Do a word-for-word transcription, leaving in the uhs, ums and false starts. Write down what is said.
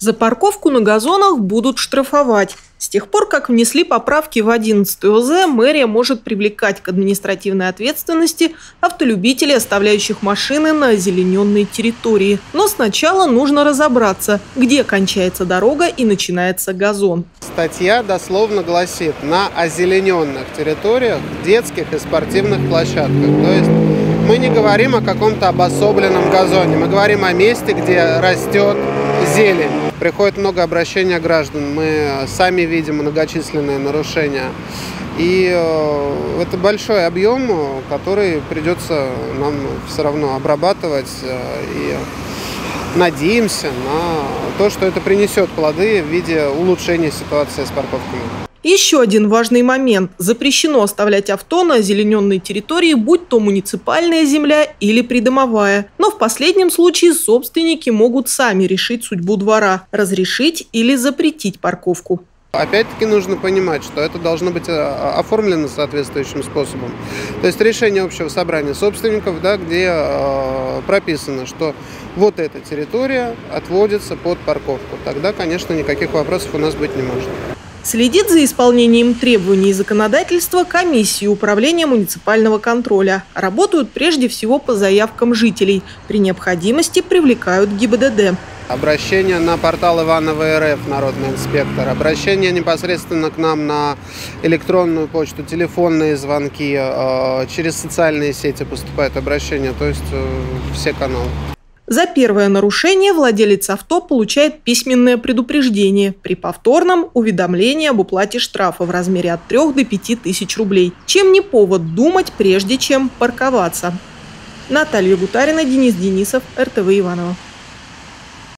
За парковку на газонах будут штрафовать. С тех пор, как внесли поправки в одиннадцатый О З, мэрия может привлекать к административной ответственности автолюбителей, оставляющих машины на озелененной территории. Но сначала нужно разобраться, где кончается дорога и начинается газон. Статья дословно гласит: на озелененных территориях, детских и спортивных площадках. То есть мы не говорим о каком-то обособленном газоне, мы говорим о месте, где растет зелень. Приходит много обращений граждан, мы сами видим многочисленные нарушения. И э, это большой объем, который придется нам все равно обрабатывать. Э, и надеемся на то, что это принесет плоды в виде улучшения ситуации с парковками. Еще один важный момент. Запрещено оставлять авто на озелененной территории, будь то муниципальная земля или придомовая. Но в последнем случае собственники могут сами решить судьбу двора – разрешить или запретить парковку. Опять-таки нужно понимать, что это должно быть оформлено соответствующим способом. То есть решение общего собрания собственников, да, где э, прописано, что вот эта территория отводится под парковку. Тогда, конечно, никаких вопросов у нас быть не может. Следит за исполнением требований законодательства комиссии управления муниципального контроля. Работают прежде всего по заявкам жителей. При необходимости привлекают Г И Б Д Д. Обращение на портал Иванова Р Ф, народный инспектор. Обращение непосредственно к нам на электронную почту, телефонные звонки. Через социальные сети поступают обращения, то есть все каналы. За первое нарушение владелец авто получает письменное предупреждение. При повторном – уведомление об уплате штрафа в размере от трёх до пяти тысяч рублей. Чем не повод думать, прежде чем парковаться. Наталья Гутарина, Денис Денисов, Р Т В Иваново.